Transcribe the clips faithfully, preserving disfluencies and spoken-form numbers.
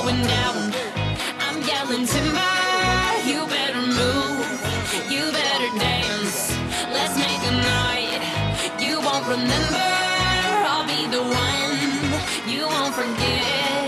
going down. I'm yelling timber, you better move, you better dance. Let's make a night you won't remember. I'll be the one you won't forget.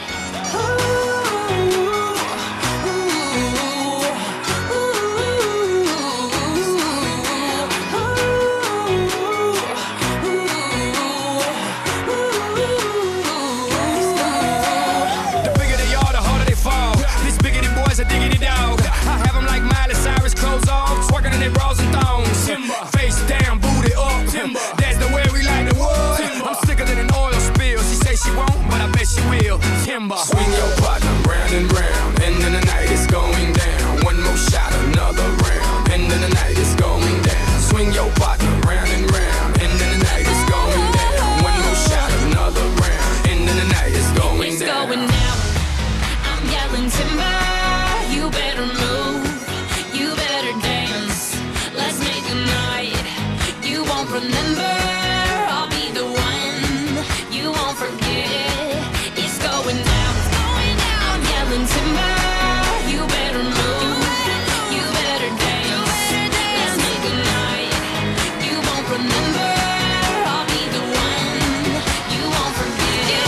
Face down, booty up. Timber. That's the way we like the wood. Timber. I'm sicker than an oil spill. She say she won't, but I bet she will. Timber. Swing your partner round and round, and then the night is going down. One more shot, another round, and then the night is going down. Swing your partner round and round, and then the night is going down. One more shot, another round, and then the night is going it's down. It's going down. I'm yelling timber. You better move. You better dance. Let's make a night you won't remember. I'll be the one you won't forget. It's going down. It's going down. I'm yelling timber. You better move. You better dance. Let's make a night you won't remember. I'll be the one you won't forget.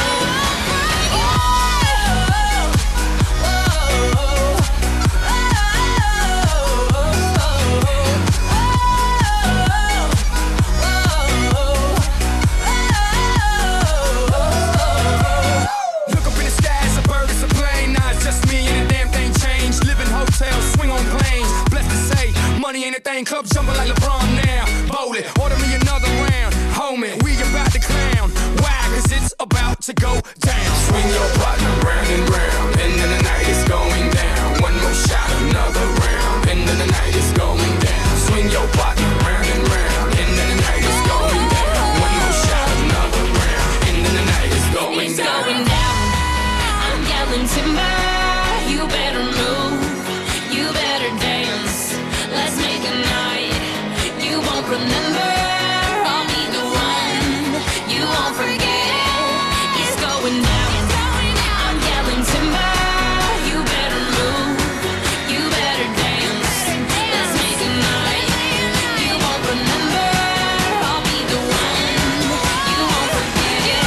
Money ain't a thing, club jumping like LeBron now. Bowl it, order me another round. Homie, we about to clown. Why? Cause it's about to go down. Swing your partner round and round, and then the night is going down. One more shot, another round, and then the night is going down. Swing your partner round and round, and then the night is going down. One more shot, another round, and then the night is going it's down. Going down. I'm yelling timber. You better move. You better dance. Let's make a night you won't remember. I'll be the one you won't forget. It's going down. I'm yelling timber. You better move. You better dance. Let's make a night you won't remember. I'll be the one you won't forget.